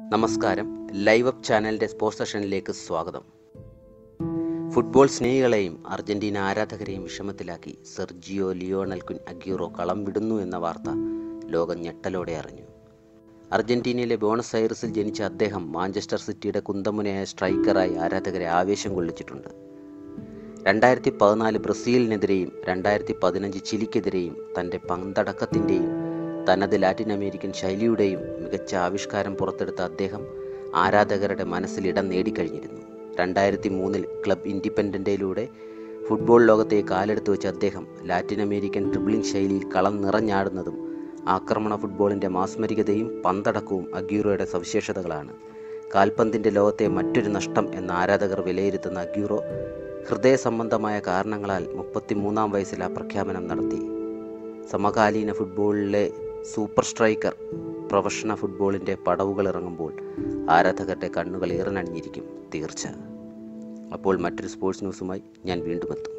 നമസ്കാരം. Live up ചാനലിൻ്റെ sports സെഷനിലേക്ക് സ്വാഗതം. ഫുട്ബോൾ സ്നേഹികളെയും അർജന്റീന ആരാധകരെയും വിഷമത്തിലാക്കി സെർജിയോ ലിയോണൽ അഗ്യൂറോ കളം വിടുന്നു എന്ന വാർത്ത ലോകം ഞെട്ടലോടെ അറിഞ്ഞു. അർജന്റീനയിലെ ബോണസ് ഐറിസിൽ ജനിച്ച അദ്ദേഹം മാഞ്ചസ്റ്റർ സിറ്റിയുടെ കുന്തമുനയായ സ്ട്രൈക്കറായി ആരാധകരെ ആവേശം കൊള്ളിച്ചിട്ടുണ്ട്. 2014 ബ്രസീലിനെതിരെയും 2015 ചിലിക്കെതിരെയും തൻ്റെ പന്തടക്കത്തിൻ്റെയും തനത് ലാറ്റിൻ അമേരിക്കൻ ശൈലിയുടെയും മികച്ച ആവിഷ്കാരം പുറത്തെടുത്ത അദ്ദേഹം ആരാധകരുടെ മനസ്സിൽ ഇടം നേടിക്കഴിഞ്ഞിരുന്നു. 2003 ക്ലബ് ഇൻഡിപെൻഡൻ്റയിലൂടെ ഫുട്ബോൾ ലോകത്തെ കാലെടുത്ത് വെച്ച അദ്ദേഹം ലാറ്റിൻ അമേരിക്കൻ ഡ്രിബ്ലിംഗ് ശൈലിയിൽ കളം നിറഞ്ഞാടുന്നതും ആക്രമണ ഫുട്ബോളിൻ്റെ മാസ്മരികതയും പന്തടക്കവും അഗ്യൂറോയുടെ സവിശേഷതകളാണ്. കാൽപന്തിൻ്റെ ലോകത്തെ മറ്റൊരു നഷ്ടം എന്ന ആരാധകർ വിലയിരുത്തുന്ന അഗ്യൂറോ ഹൃദയ സംബന്ധമായ കാരണങ്ങളാൽ 33-ാം വയസ്സിൽ ആ പ്രഖ്യാപനം നടത്തി. സമകാലീന ഫുട്ബോളിലെ സൂപ്പർ സ്ട്രൈക്കർ പ്രൊഫഷണൽ ഫുട്ബോളിൻ്റെ പടവുകൾ ഇറങ്ങുമ്പോൾ ആരാധകരുടെ കണ്ണുകൾ ഈറനണിഞ്ഞിരിക്കും തീർച്ച. അപ്പോൾ മറ്റൊരു സ്പോർട്സ് ന്യൂസുമായി ഞാൻ വീണ്ടും എത്തും.